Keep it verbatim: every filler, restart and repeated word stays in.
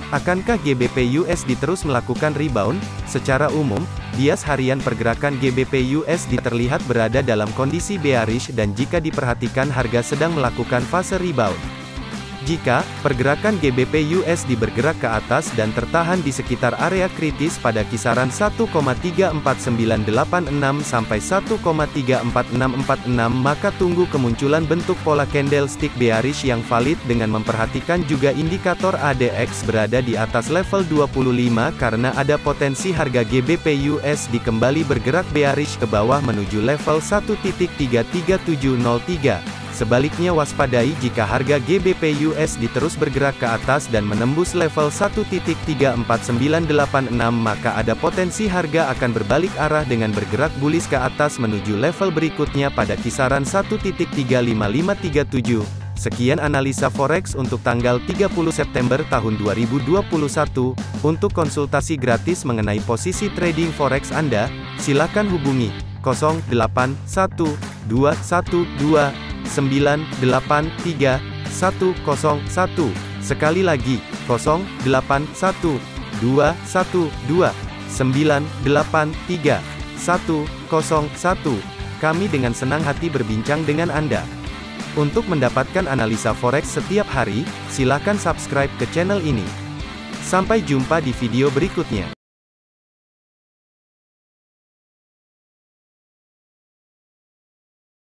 Akankah G B P U S D terus melakukan rebound? Secara umum, bias harian pergerakan G B P U S D terlihat berada dalam kondisi bearish dan jika diperhatikan harga sedang melakukan fase rebound. Jika pergerakan G B P U S D bergerak ke atas dan tertahan di sekitar area kritis pada kisaran satu koma tiga empat sembilan delapan enam sampai satu koma tiga empat enam empat enam, maka tunggu kemunculan bentuk pola candlestick bearish yang valid dengan memperhatikan juga indikator A D X berada di atas level dua puluh lima karena ada potensi harga G B P U S D kembali bergerak bearish ke bawah menuju level satu titik tiga tiga tujuh nol tiga. Sebaliknya waspadai jika harga G B P U S D terus bergerak ke atas dan menembus level satu titik tiga empat sembilan delapan enam, maka ada potensi harga akan berbalik arah dengan bergerak bullish ke atas menuju level berikutnya pada kisaran satu titik tiga lima lima tiga tujuh. Sekian analisa forex untuk tanggal tiga puluh September tahun dua ribu dua puluh satu. Untuk konsultasi gratis mengenai posisi trading forex Anda, silakan hubungi nol delapan satu dua satu dua sembilan delapan tiga satu nol satu. Sekali lagi, nol delapan satu dua satu dua sembilan delapan tiga satu nol satu. Kami dengan senang hati berbincang dengan Anda. Untuk mendapatkan analisa forex setiap hari, silakan subscribe ke channel ini. Sampai jumpa di video berikutnya.